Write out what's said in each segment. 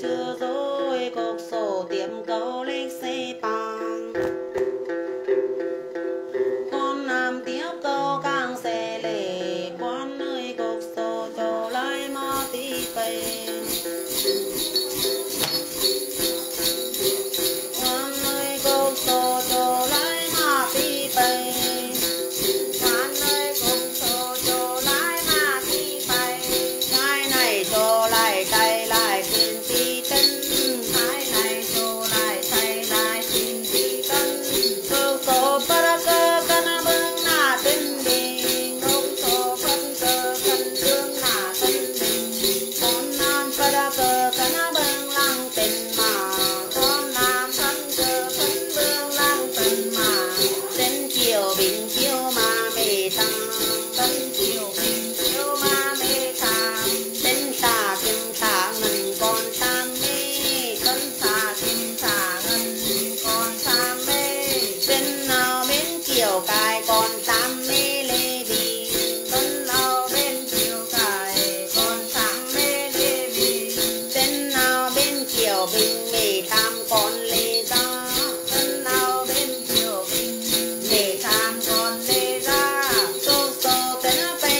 chưa rồi cột sổ tiệm câu lịch xe bằng con làm tiếp câu càng xe lệ quan ơi cột sổ cho lại mà tí về quan ơi cột sổ cho lại mà tí về quan ơi cột sổ cho lại mà tí về cái này cho lại cái lại xin tí chân cái này cho lại thay lại xin tí chân cột sổ para cơ cana bưng na tinh đình cột sổ phân cơ cân dương na tinh đình con nam para cơ cana bưng lăng tình mà con nam phân cơ phân bưng lăng tình mà đến chiều bình chiều mà mê thăng đến chiều bình chiều mà mê thăng đến xa kim xa ngân con sam mê đến xa kim xa ngân con sam mê đến nào bên chiều cài con sam mê lê vì đến nào bên chiều cài con sam mê lê vì đến nào bên chiều bình mê tham con lê ra đến nào bên chiều bình mê tham con lê ra tô tô tên pe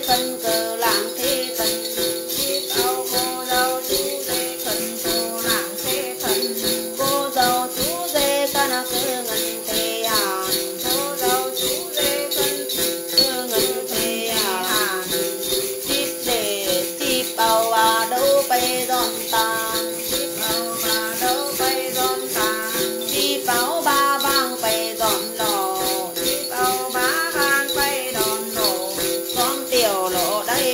khẩn cờ làng thế thần tiếp áo cô dâu chú rể khẩn cờ làng thế thần cô dâu chú rể cana cứ ngân thế hàn cô dâu chú rể khẩn cứ ngân thế hàn tiếp để tiếp áo bà đâu bay giòn tàn tiếp áo bà đâu bay giòn tàn tiếp áo ba bang bay giòn lò tiếp áo ba bang bay đòn lò con tiểu lộ đây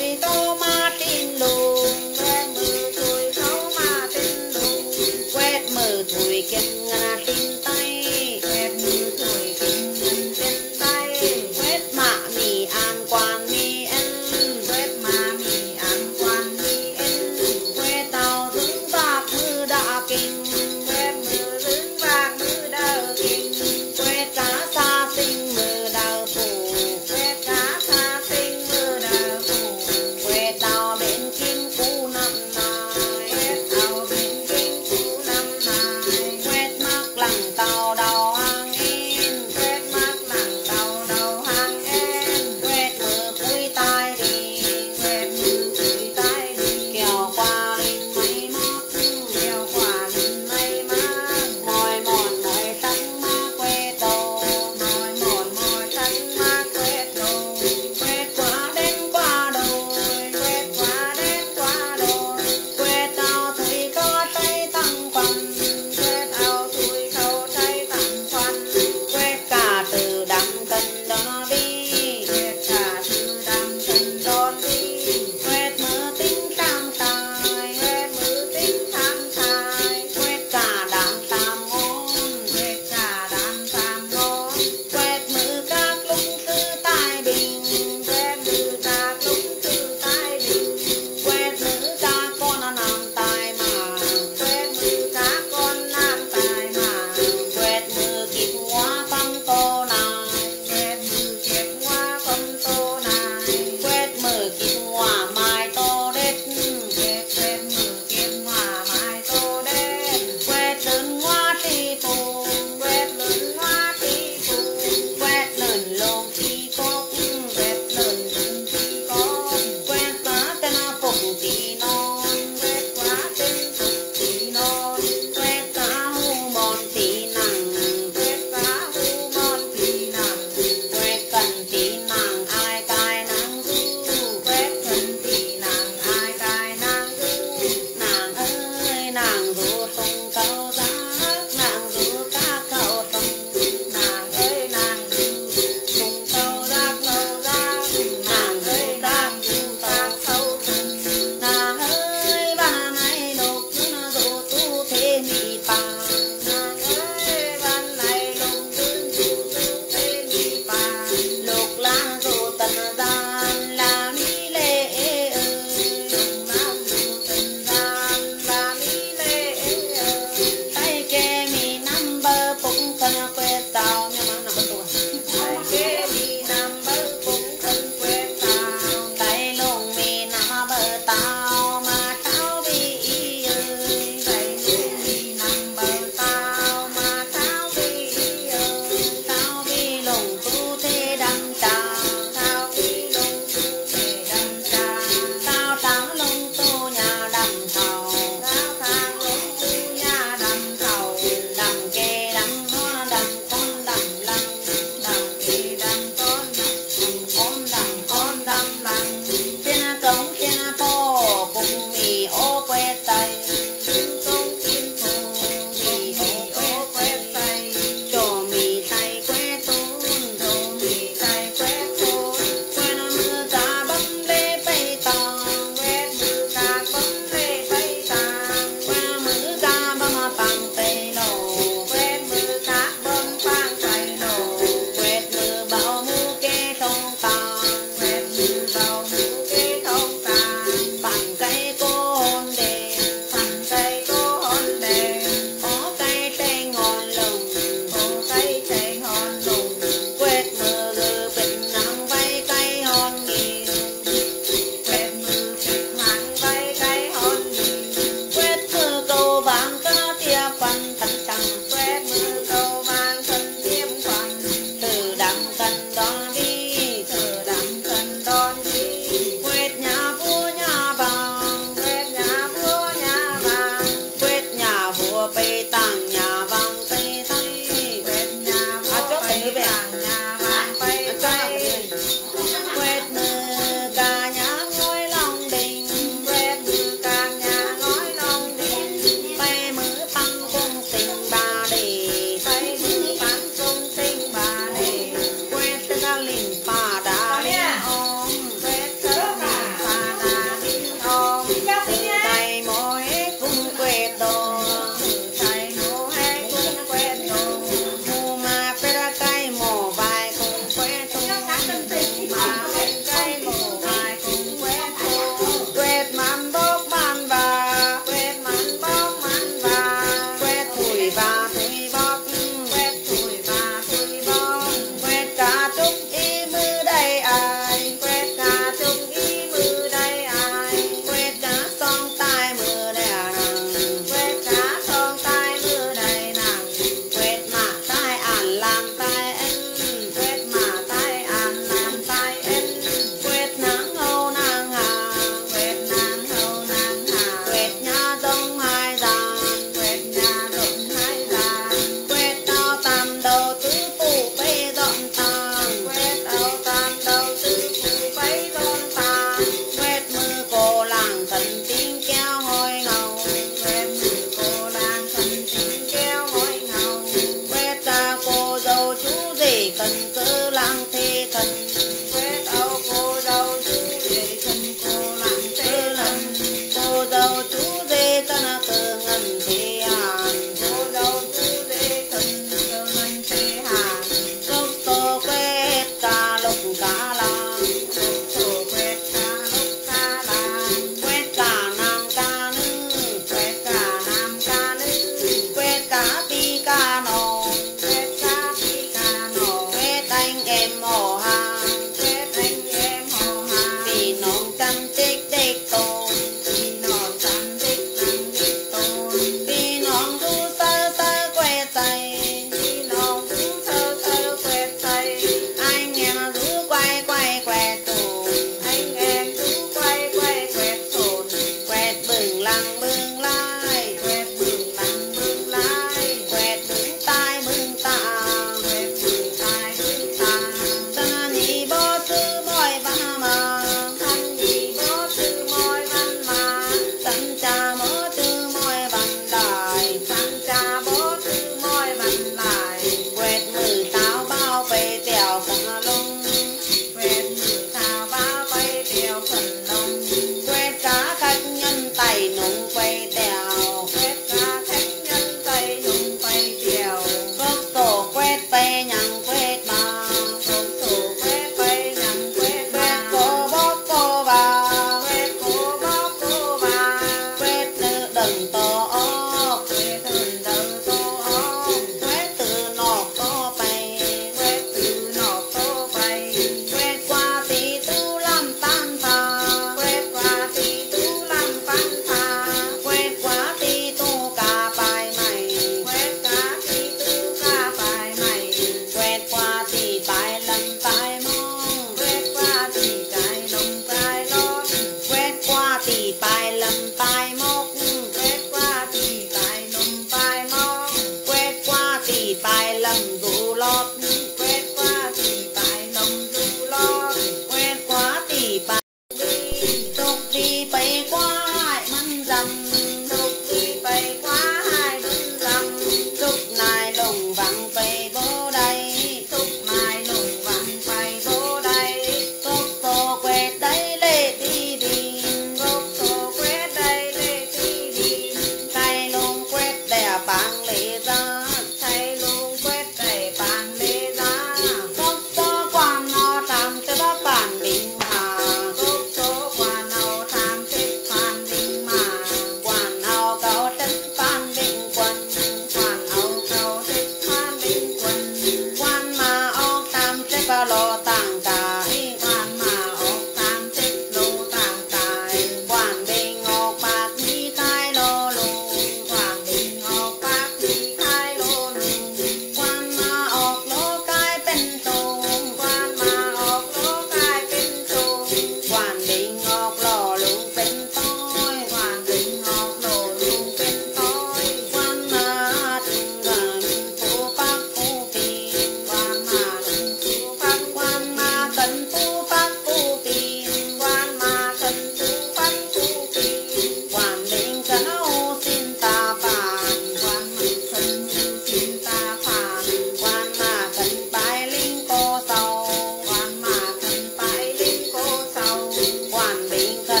งอกหล่อลุงเป็นต้อยหวานเป็นงอกหล่อลุงเป็นต้อยหวานมาถึงกันผู้ปักผู้ปีหวานมาถึงผู้ปักหวานมากันผู้ปักผู้ปีหวานมากันผู้ปักผู้ปีหวานเล่งกันเอาสินตาปานหวานมันกันสินตาปานหวานมากันไปลิงโกเศร้าหวานมากันไปลิงโกเศร้าหวานเล่งกัน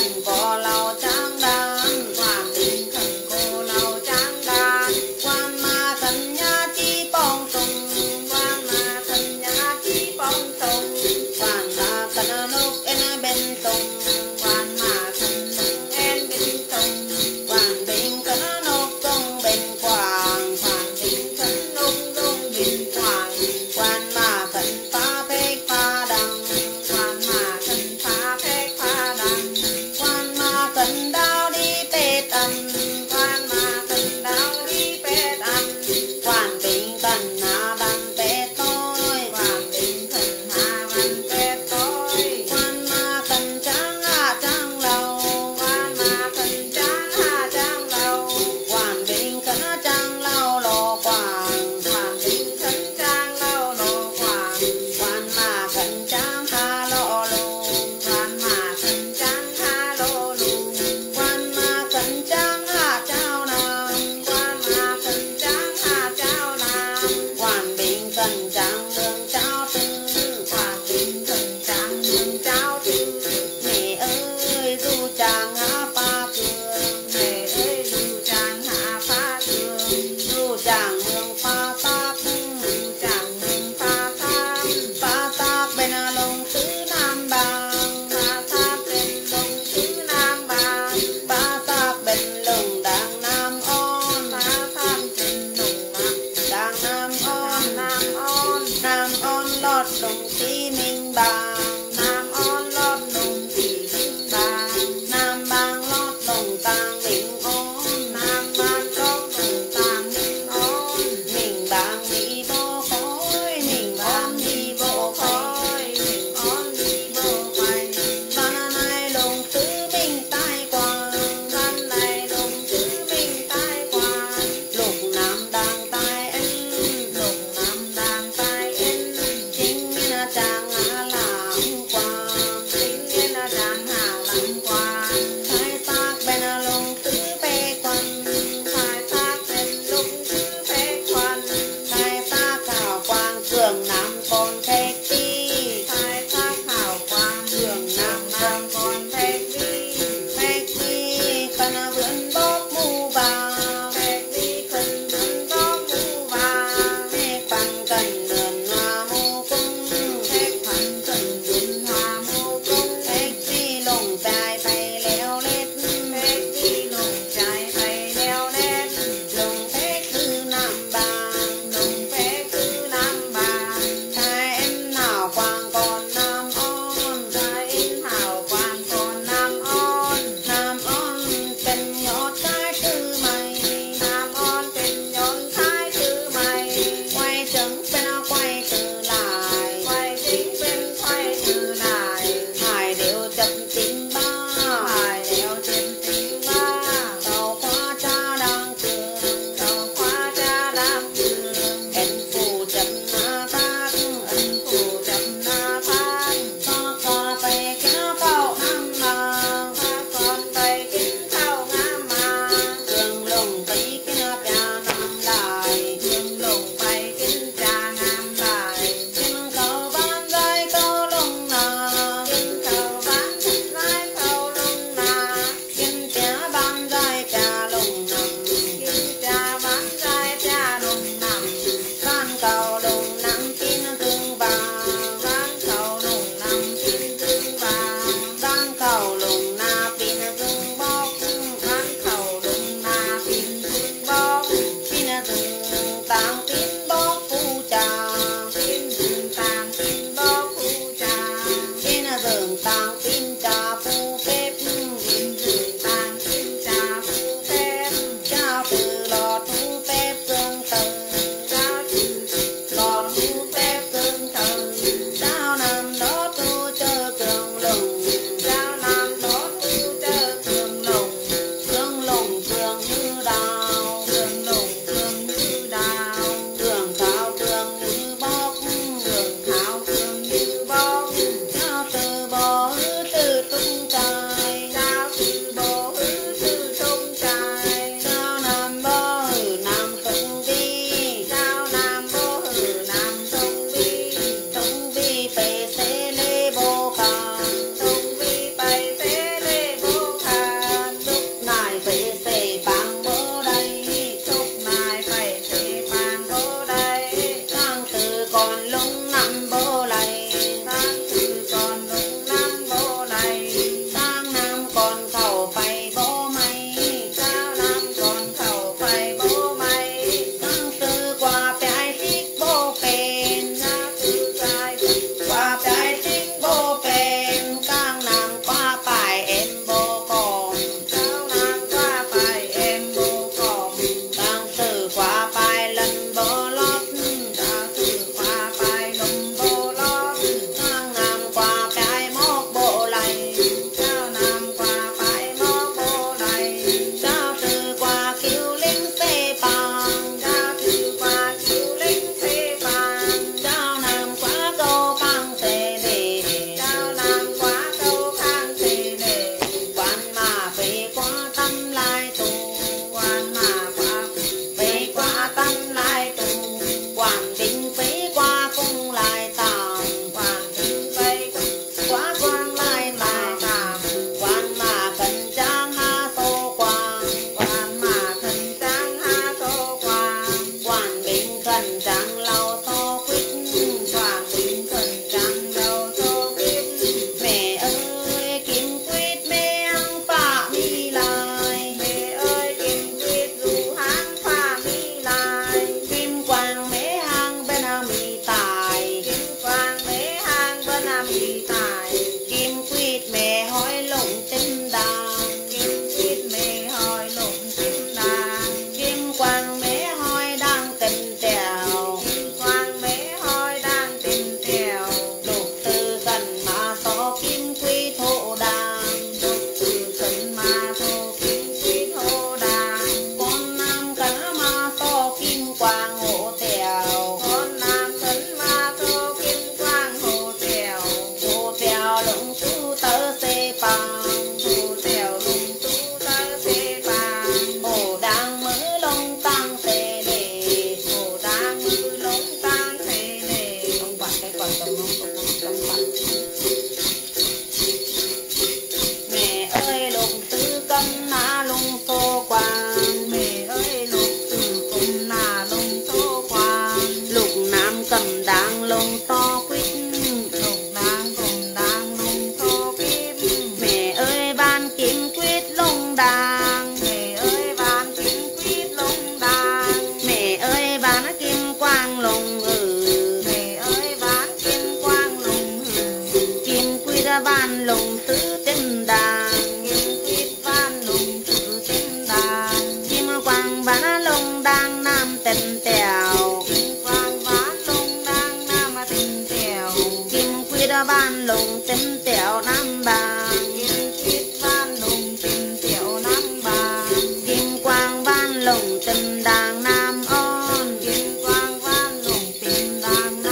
ơi lục tư cầm na lung xô quang mẹ ơi lục tử cùng là lùng tô quang lục nam cầm đang lung to quýt lục đang cùng đang lùng tô kim mẹ ơi ban kim quýt lung đàng mẹ ơi ban kim quýt lùng đàng mẹ ơi ban kim quang lung mẹ ơi bán kim quang lùng kim quýt ban lung tứ tinh đàng kim quýt ban lùng tử tinh đàng kim quang ban lung đàng nam tình tèo kim quang bán lùng đang nam tình tèo kim quýt ban lung tinh tèo nam bàng kim quýt ban lùng tình tiểu năm bàng kim quang ban lung tinh đàng nam on kim quang ban lùng tình đàng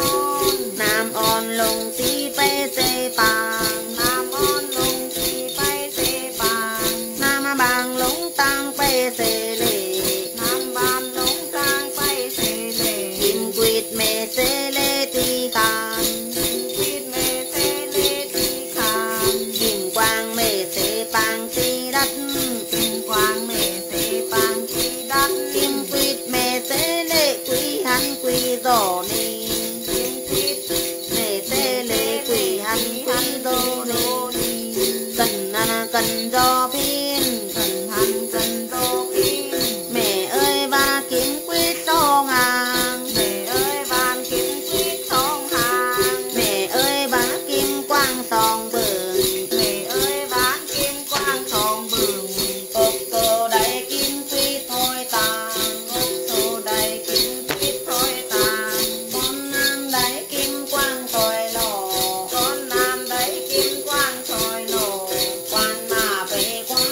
nam on lung tí pe se pàng nam on lùng thì bay xe bàng nam bàng lung tang pe se lệ nam ban lùng sang bay xe lệ kim quýt mê se lê tuy can kim quýt mê xe lê đi khàn kim quang mê se pàng ti đất kim quang mê xe bàng chi đắt kim quýt mê se lê quý hắn quý dò ni kim quýt mê se lê quý hắn quý dò ni cần do phiên cần hành cần đô kim mẹ ơi ba kim quýt to ngang mẹ ơi ban kim quýt thong hàng mẹ ơi ba kim quang song bừng mẹ ơi bán kim quang thong bừng cột cờ đầy kim quýt thôi tàn ốc tô đầy kim quýt thôi tàn con nam đầy kim quang thôi lò con nam đấy kim quang thoi nổ quan mà về quan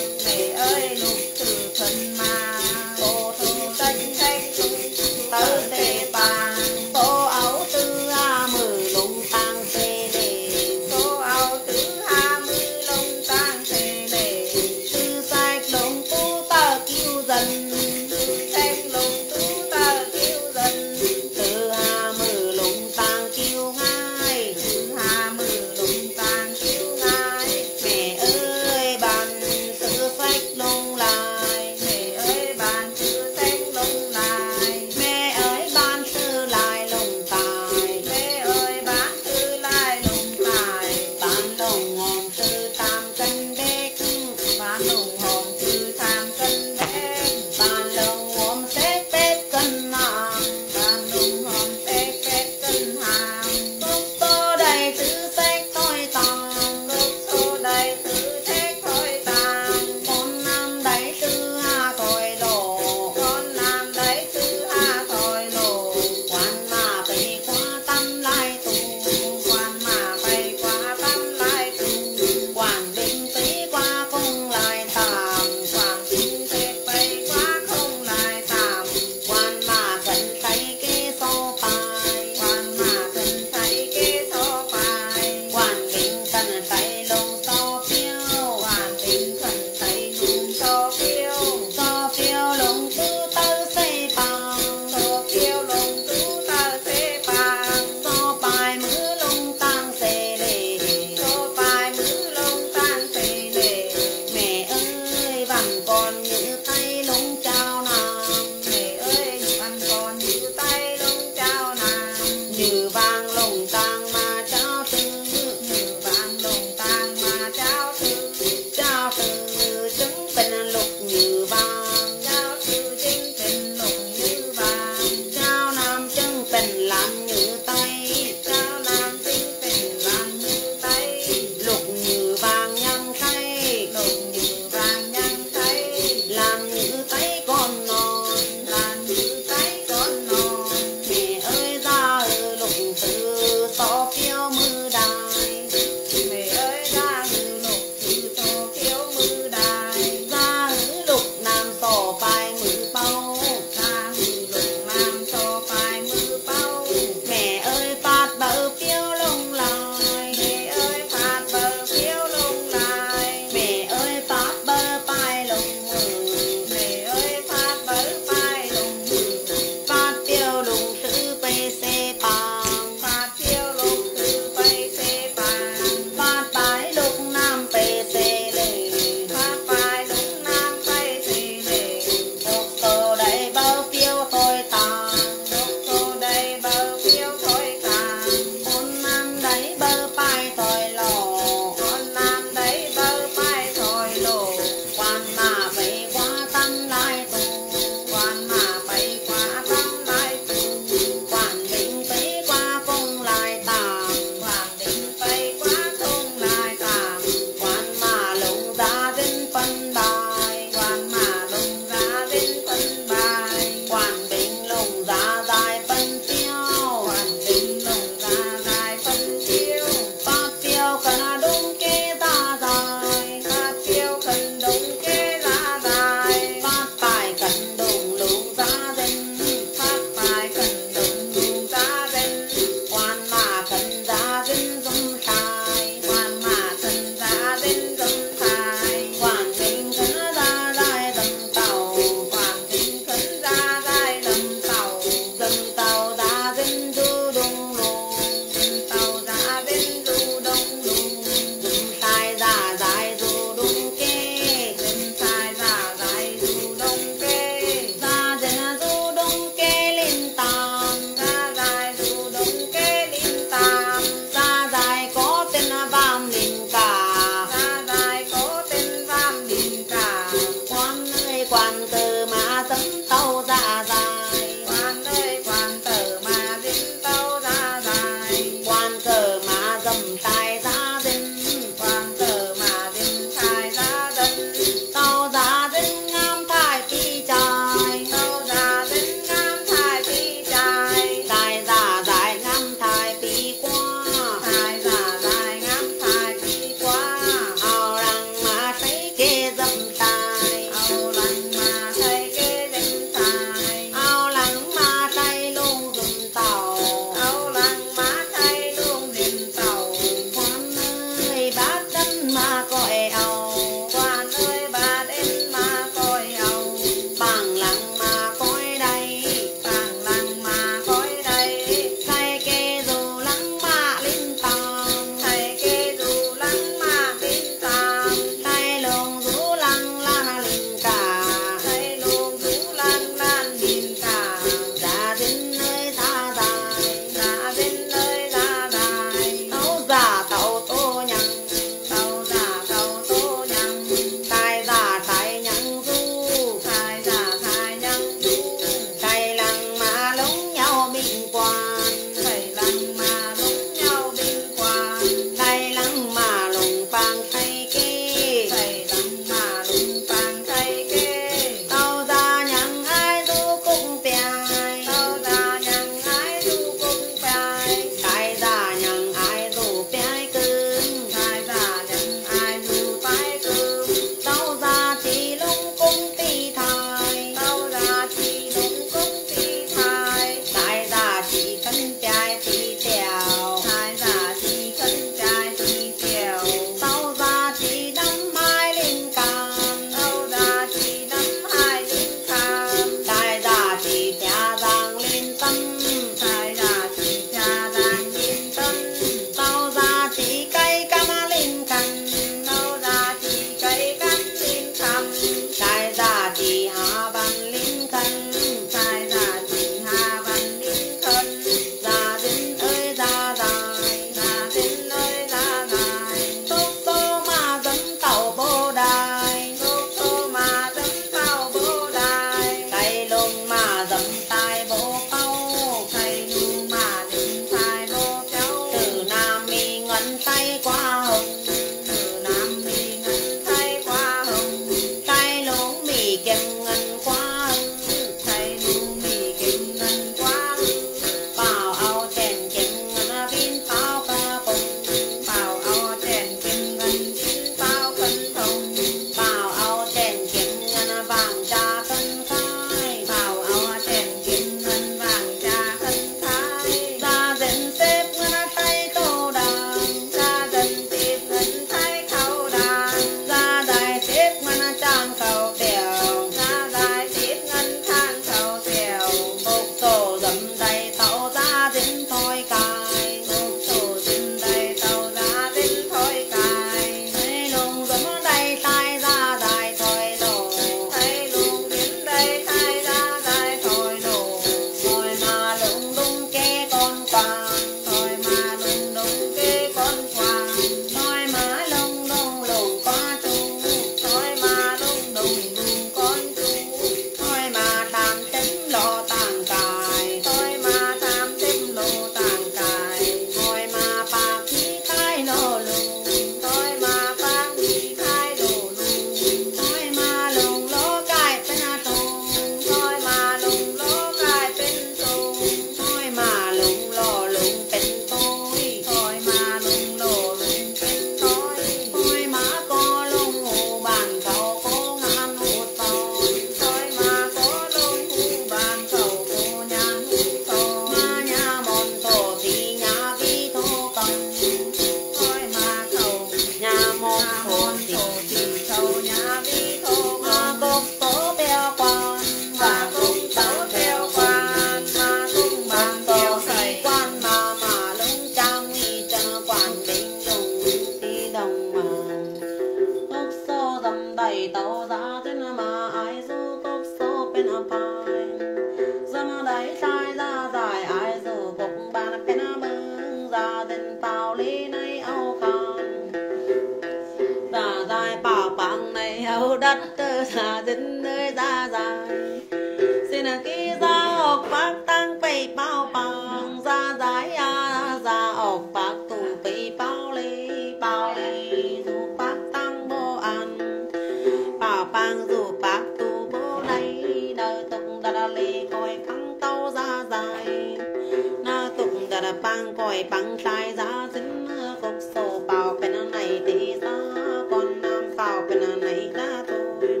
dài dài ra dài ai giờ bốc ba là pena mừng ra đến bao lý này âu con ra dài bảo bằng này âu đất ra đến nơi ra dài xin là ký ra ốc bác tăng bị bao bằng ra dài ra ốc bác tù bị bao lý dù bác tăng bố ăn bảo bằng dù bác tù bố này đời tục đã lì coi căng tàu ra dài na tục đã băng coi băng sai ra dính cục sổ bảo bên này thì ra còn nam bảo bên này ra thôi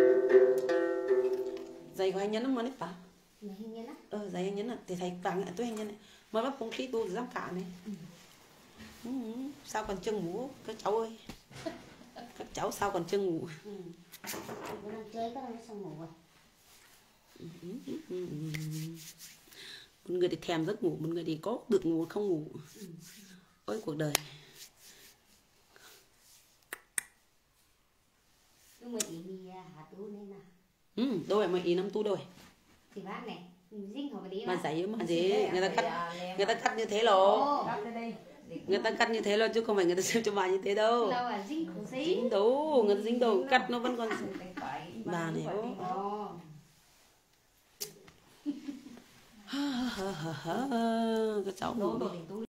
dạy của anh nhấn mà đấy bà dạy anh nhấn thì thầy vàng tôi anh nhấn mới bắt phong khí tu giám cả này sao còn chân ngủ các cháu ơi các cháu sao còn chân ngủ bữa đang chơi các đang xong ngủ rồi. Một người thì thèm giấc ngủ, một người thì có được ngủ không ngủ. Ôi cuộc đời. Nhưng mà ý mi hạt tu nên là. Đôi mà ý năm tu đôi. Thì bác này, dinh họ cái đi mà giấy mà gì người ta cắt như thế lộ. Người ta cắt như thế rồi chứ không phải người ta xem cho bà như thế đâu. Dính đâu, người ta dính đâu cắt nó vẫn còn bà này các cháu ngủ đi.